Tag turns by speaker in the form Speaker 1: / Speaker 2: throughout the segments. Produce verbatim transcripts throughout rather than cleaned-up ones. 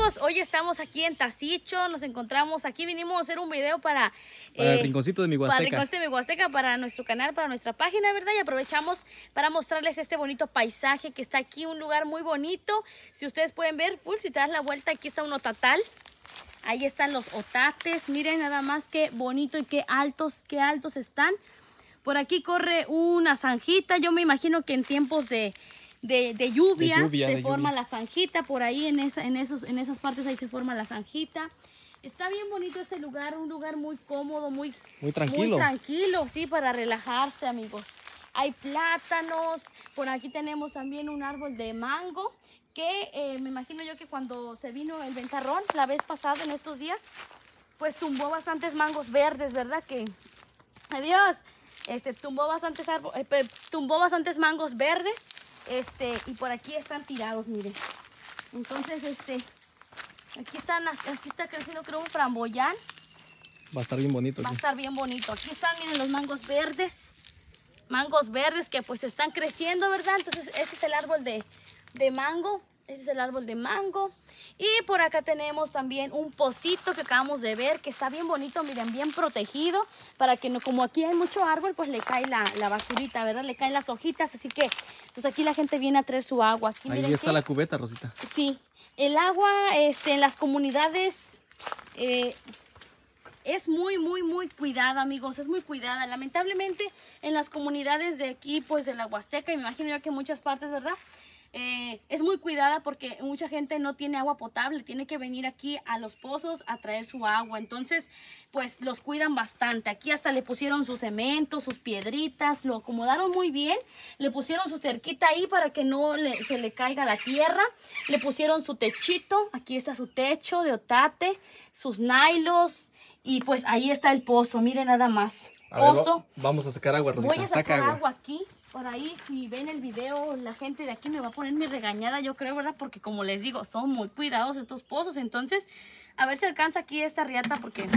Speaker 1: amigos, hoy estamos aquí en Tazicho, nos encontramos aquí, vinimos a hacer un video para...
Speaker 2: Para
Speaker 1: eh,
Speaker 2: el rinconcito de mi Huasteca.
Speaker 1: Para el rinconcito de mi Huasteca, para nuestro canal, para nuestra página, ¿verdad? Y aprovechamos para mostrarles este bonito paisaje que está aquí, un lugar muy bonito. Si ustedes pueden ver, full, si te das la vuelta, aquí está un otatal. Ahí están los otates, miren nada más qué bonito y qué altos, qué altos están. Por aquí corre una zanjita, yo me imagino que en tiempos de... De, de, lluvia,
Speaker 2: de lluvia,
Speaker 1: se
Speaker 2: de
Speaker 1: forma
Speaker 2: lluvia.
Speaker 1: la zanjita, por ahí en, esa, en, esos, en esas partes ahí se forma la zanjita. Está bien bonito este lugar, un lugar muy cómodo, muy,
Speaker 2: muy tranquilo.
Speaker 1: Muy tranquilo, sí, para relajarse, amigos. Hay plátanos, por aquí tenemos también un árbol de mango, que eh, me imagino yo que cuando se vino el ventarrón, la vez pasada en estos días, pues tumbó bastantes mangos verdes, ¿verdad? Que, adiós, este, tumbó bastantes, árbol, eh, tumbó bastantes mangos verdes. Este, y por aquí están tirados, miren. Entonces, este, aquí están, aquí está creciendo, creo, un framboyán.
Speaker 2: Va a estar bien bonito.
Speaker 1: Va
Speaker 2: aquí.
Speaker 1: a estar bien bonito. Aquí están, miren, los mangos verdes. Mangos verdes que pues están creciendo, ¿verdad? Entonces, ese es el árbol de, de mango. Ese es el árbol de mango. Y por acá tenemos también un pocito que acabamos de ver, que está bien bonito, miren, bien protegido, para que no, como aquí hay mucho árbol, pues le cae la, la basurita, ¿verdad? Le caen las hojitas, así que pues aquí la gente viene a traer su agua. Aquí,
Speaker 2: Ahí
Speaker 1: miren
Speaker 2: está
Speaker 1: que,
Speaker 2: la cubeta, Rosita.
Speaker 1: Sí, el agua este, en las comunidades eh, es muy, muy, muy cuidada, amigos, es muy cuidada. Lamentablemente en las comunidades de aquí, pues de la Huasteca, y me imagino yo que en muchas partes, ¿verdad? Eh, es muy cuidada porque mucha gente no tiene agua potable, tiene que venir aquí a los pozos a traer su agua. Entonces, pues los cuidan bastante. Aquí hasta le pusieron su cemento, sus piedritas, lo acomodaron muy bien. Le pusieron su cerquita ahí para que no le, se le caiga la tierra. Le pusieron su techito, aquí está su techo de otate, sus nailos y pues ahí está el pozo, miren nada más. Pozo.
Speaker 2: Ver, vamos a sacar agua, Rosita.
Speaker 1: Voy a sacar
Speaker 2: Saca agua.
Speaker 1: agua aquí. Por ahí, si ven el video, la gente de aquí me va a poner mi regañada, yo creo, ¿verdad? Porque como les digo, son muy cuidados estos pozos. Entonces, a ver si alcanza aquí esta riata, porque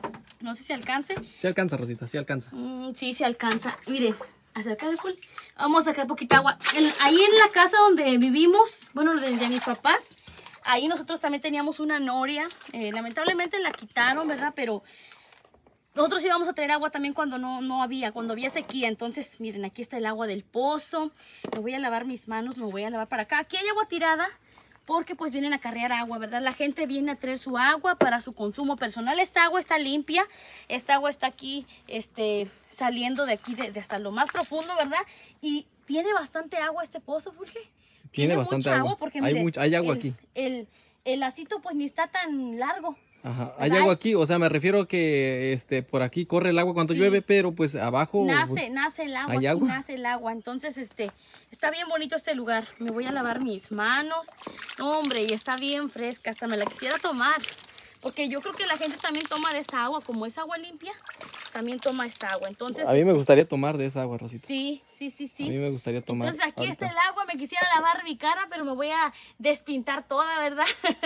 Speaker 1: no sé si alcance.
Speaker 2: Sí alcanza, Rosita, sí alcanza.
Speaker 1: Mm, sí, sí alcanza. Miren, acercar el full. Vamos a sacar poquita agua. En, ahí en la casa donde vivimos, bueno, de, de mis papás, ahí nosotros también teníamos una noria. Eh, lamentablemente la quitaron, ¿verdad? Pero... nosotros íbamos a traer agua también cuando no, no había, cuando había sequía. Entonces, miren, aquí está el agua del pozo. Me voy a lavar mis manos, me voy a lavar para acá. Aquí hay agua tirada porque pues vienen a carrear agua, ¿verdad? La gente viene a traer su agua para su consumo personal. Esta agua está limpia. Esta agua está aquí, este, saliendo de aquí, de, de hasta lo más profundo, ¿verdad? Y tiene bastante agua este pozo, Fulge.
Speaker 2: Tiene,
Speaker 1: tiene
Speaker 2: bastante
Speaker 1: mucha
Speaker 2: agua.
Speaker 1: agua porque,
Speaker 2: hay,
Speaker 1: miren,
Speaker 2: mucha, hay agua
Speaker 1: el,
Speaker 2: aquí.
Speaker 1: El, el lacito pues ni está tan largo.
Speaker 2: Ajá, hay agua aquí, o sea, me refiero que este por aquí corre el agua cuando
Speaker 1: Sí.
Speaker 2: llueve, pero pues abajo
Speaker 1: Nace,
Speaker 2: pues,
Speaker 1: nace el agua,
Speaker 2: ¿hay
Speaker 1: aquí
Speaker 2: agua?
Speaker 1: nace el agua. Entonces, este, está bien bonito este lugar. Me voy a lavar mis manos. No, hombre, y está bien fresca, hasta me la quisiera tomar. Porque yo creo que la gente también toma de esta agua, como es agua limpia, también toma esta agua. Entonces,
Speaker 2: a mí me
Speaker 1: este,
Speaker 2: gustaría tomar de esa agua, Rosita.
Speaker 1: Sí, sí, sí, sí.
Speaker 2: A mí me gustaría tomar.
Speaker 1: Entonces aquí
Speaker 2: ahorita.
Speaker 1: está el agua, me quisiera lavar mi cara, pero me voy a despintar toda, ¿verdad?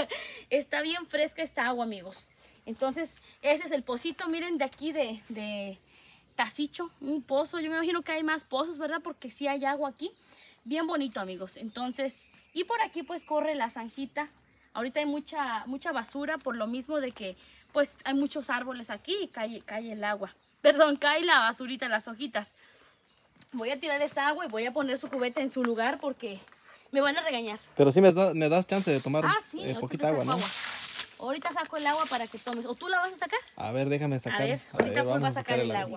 Speaker 1: Está bien fresca esta agua, amigos. Entonces, ese es el pocito, miren, de aquí de, de Tazicho, un pozo. Yo me imagino que hay más pozos, ¿verdad? Porque sí hay agua aquí. Bien bonito, amigos. Entonces, y por aquí pues corre la zanjita. Ahorita hay mucha, mucha basura por lo mismo de que pues hay muchos árboles aquí y cae, cae el agua. Perdón, cae la basurita, las hojitas. Voy a tirar esta agua y voy a poner su cubeta en su lugar porque me van a regañar.
Speaker 2: Pero sí me, da, me das chance de tomar
Speaker 1: Ah, sí,
Speaker 2: eh,
Speaker 1: ahorita
Speaker 2: poquita
Speaker 1: te
Speaker 2: agua,
Speaker 1: saco
Speaker 2: ¿no?
Speaker 1: agua. Ahorita saco el agua para que tomes. ¿O tú la vas a sacar?
Speaker 2: A ver, déjame sacar.
Speaker 1: A ver,
Speaker 2: a
Speaker 1: ahorita
Speaker 2: ver,
Speaker 1: Full va a
Speaker 2: vamos
Speaker 1: sacar el agua.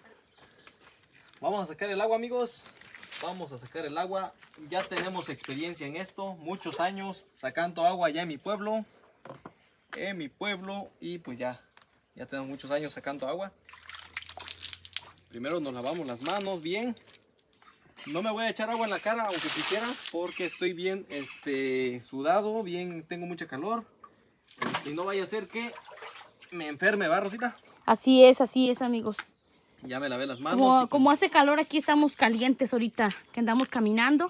Speaker 2: Vamos a sacar el agua, amigos. Vamos a sacar el agua. Ya tenemos experiencia en esto, muchos años sacando agua allá en mi pueblo. En mi pueblo y pues ya, ya tenemos muchos años sacando agua. Primero nos lavamos las manos bien. No me voy a echar agua en la cara aunque quisiera porque estoy bien este, sudado, bien, tengo mucha calor. Y no vaya a ser que me enferme, ¿va, Rosita?
Speaker 1: Así es, así es, amigos.
Speaker 2: Ya me lavé las manos.
Speaker 1: Como,
Speaker 2: y...
Speaker 1: como hace calor aquí, estamos calientes ahorita que andamos caminando.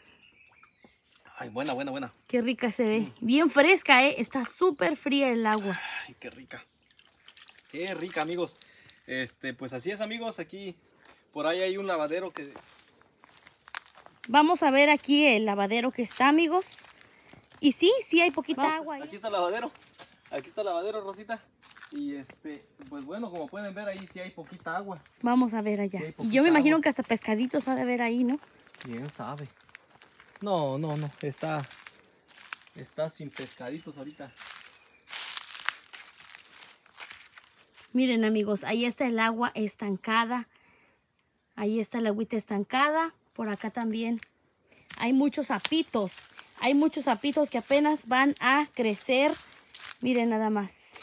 Speaker 2: Ay, buena, buena, buena.
Speaker 1: Qué rica se ve. Mm. Bien fresca, ¿eh? Está súper fría el agua.
Speaker 2: Ay, qué rica. Qué rica, amigos. Este, pues así es, amigos. Aquí, por ahí hay un lavadero que...
Speaker 1: Vamos a ver aquí el lavadero que está, amigos. Y sí, sí hay poquita
Speaker 2: No,
Speaker 1: agua ahí.
Speaker 2: aquí está el lavadero. Aquí está el lavadero, Rosita. Y este, pues bueno, como pueden ver ahí sí hay poquita agua.
Speaker 1: Vamos a ver allá.
Speaker 2: Sí hay
Speaker 1: Y
Speaker 2: poquita
Speaker 1: yo me imagino
Speaker 2: agua.
Speaker 1: que hasta pescaditos ha de haber ahí, ¿no?
Speaker 2: ¿Quién sabe? No, no, no. Está, está sin pescaditos ahorita.
Speaker 1: Miren, amigos, ahí está el agua estancada. Ahí está el agüita estancada. Por acá también hay muchos sapitos. Hay muchos sapitos que apenas van a crecer. Miren nada más.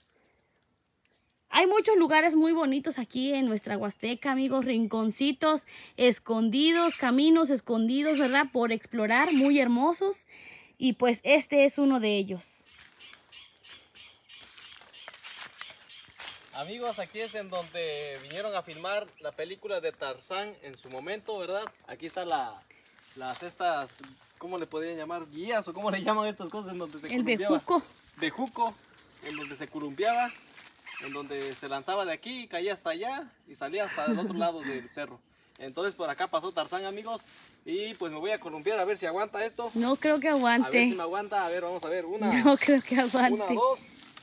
Speaker 1: Hay muchos lugares muy bonitos aquí en nuestra Huasteca, amigos. Rinconcitos escondidos, caminos escondidos, ¿verdad? Por explorar, muy hermosos. Y pues este es uno de ellos.
Speaker 2: Amigos, aquí es en donde vinieron a filmar la película de Tarzán en su momento, ¿verdad? Aquí están la, las estas, ¿cómo le podrían llamar? Guías o ¿cómo le llaman estas cosas en donde se
Speaker 1: El
Speaker 2: columpiaba?
Speaker 1: bejuco.
Speaker 2: Bejuco, en donde se columpiaba, en donde se lanzaba de aquí, caía hasta allá y salía hasta el otro lado del cerro. Entonces por acá pasó Tarzán, amigos, y pues me voy a columpiar a ver si aguanta esto.
Speaker 1: No creo que
Speaker 2: A ver
Speaker 1: aguante.
Speaker 2: si me aguanta, a ver, vamos a ver, una,
Speaker 1: No creo que aguante.
Speaker 2: una, dos.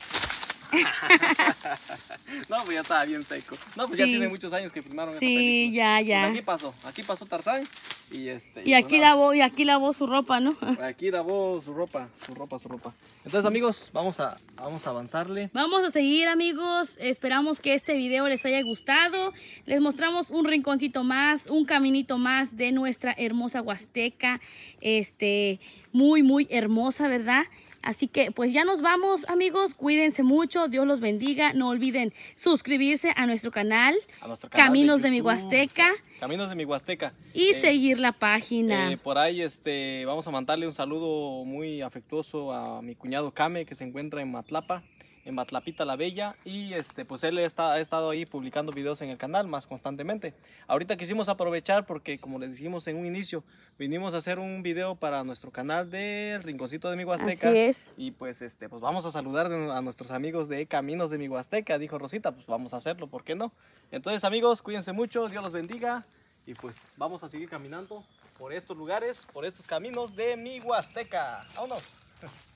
Speaker 2: No, pues ya estaba bien seco. No, pues
Speaker 1: Sí.
Speaker 2: ya tiene muchos años que filmaron esa
Speaker 1: Sí,
Speaker 2: película.
Speaker 1: ya,
Speaker 2: Pues
Speaker 1: ya.
Speaker 2: aquí pasó, aquí pasó Tarzán y este.
Speaker 1: Y
Speaker 2: pues
Speaker 1: aquí
Speaker 2: nada,
Speaker 1: lavó, y aquí lavó su ropa, ¿no?
Speaker 2: aquí lavó su ropa, su ropa, su ropa. Entonces, amigos, vamos a, vamos a avanzarle.
Speaker 1: Vamos a seguir, amigos. Esperamos que este video les haya gustado. Les mostramos un rinconcito más, un caminito más de nuestra hermosa Huasteca. Este, muy, muy hermosa, ¿verdad? Así que pues ya nos vamos, amigos. Cuídense mucho. Dios los bendiga. No olviden suscribirse a nuestro canal,
Speaker 2: A nuestro canal
Speaker 1: Caminos de,
Speaker 2: de
Speaker 1: mi
Speaker 2: YouTube.
Speaker 1: Huasteca,
Speaker 2: Caminos de mi Huasteca.
Speaker 1: y
Speaker 2: Eh,
Speaker 1: seguir la página.
Speaker 2: Eh, por ahí este, vamos a mandarle un saludo muy afectuoso a mi cuñado Kame, que se encuentra en Matlapa, en Matlapita la Bella, y este, pues él está, ha estado ahí publicando videos en el canal más constantemente. Ahorita quisimos aprovechar porque, como les dijimos en un inicio, vinimos a hacer un video para nuestro canal de Rinconcito de mi Huasteca.
Speaker 1: Así es.
Speaker 2: Y pues este, pues vamos a saludar a nuestros amigos de Caminos de mi Huasteca, dijo Rosita, pues vamos a hacerlo, ¿por qué no? Entonces, amigos, cuídense mucho, Dios los bendiga. Y pues vamos a seguir caminando por estos lugares, por estos caminos de mi Huasteca. ¡Vámonos!